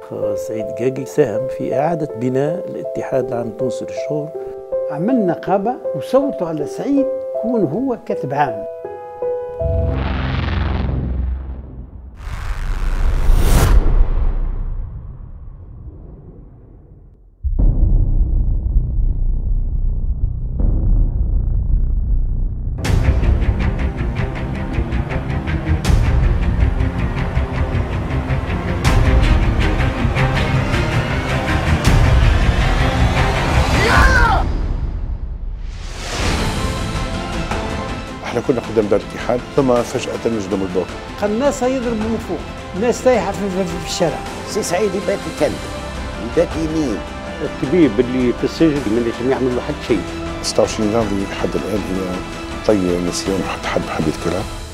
سعيد قاقي ساهم في إعادة بناء الاتحاد العام التونسي للشغل. عمل نقابة وصوتوا على سعيد يكون هو كاتب عام. احنا كنا قدام دار الاتحاد ثم فجأة نجدم الباب. الناس يضربوا من فوق، الناس تايحة في الشارع. سي سعيد يبات يكلم، يبات يمين. الطبيب اللي في السجن ما لازم يعمل له حد شيء. 26 جانفي لحد الآن هي طي نسيان حتى حد بحب يذكرها.